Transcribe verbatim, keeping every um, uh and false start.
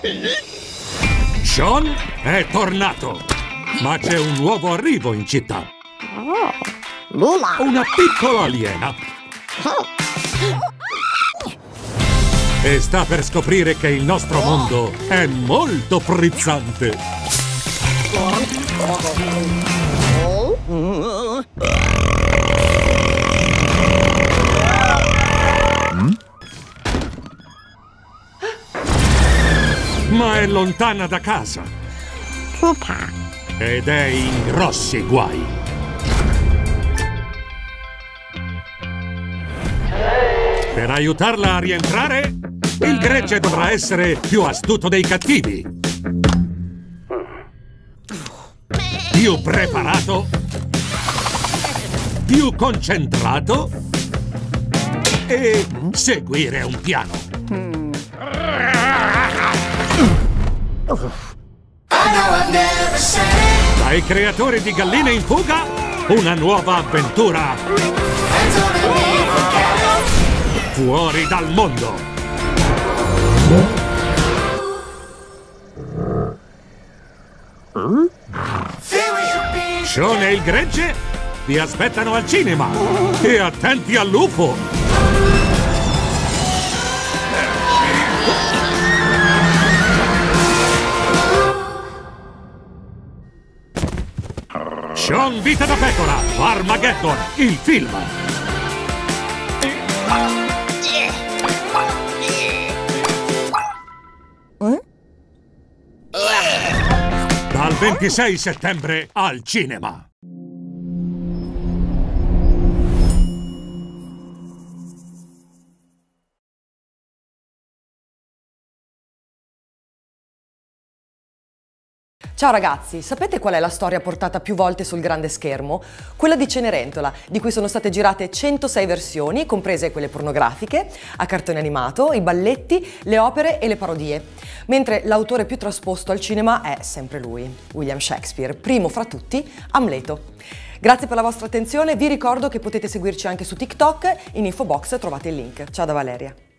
Sean è tornato, ma c'è un nuovo arrivo in città. Lula. Una piccola aliena. E sta per scoprire che il nostro mondo è molto frizzante. Ma è lontana da casa. Ed è in grossi guai. Per aiutarla a rientrare, il gregge dovrà essere più astuto dei cattivi. Più preparato. Più concentrato. E seguire un piano. Dai creatori di Galline in fuga, una nuova avventura fuori dal mondo. Sean e il gregge vi aspettano al cinema. E attenti all'U F O. Sean Vita da Pecora, Farmageddon, il film. Dal ventisei settembre al cinema. Ciao ragazzi, sapete qual è la storia portata più volte sul grande schermo? Quella di Cenerentola, di cui sono state girate centosei versioni, comprese quelle pornografiche, a cartone animato, i balletti, le opere e le parodie. Mentre l'autore più trasposto al cinema è sempre lui, William Shakespeare, primo fra tutti, Amleto. Grazie per la vostra attenzione, vi ricordo che potete seguirci anche su TikTok, in info box trovate il link. Ciao da Valeria.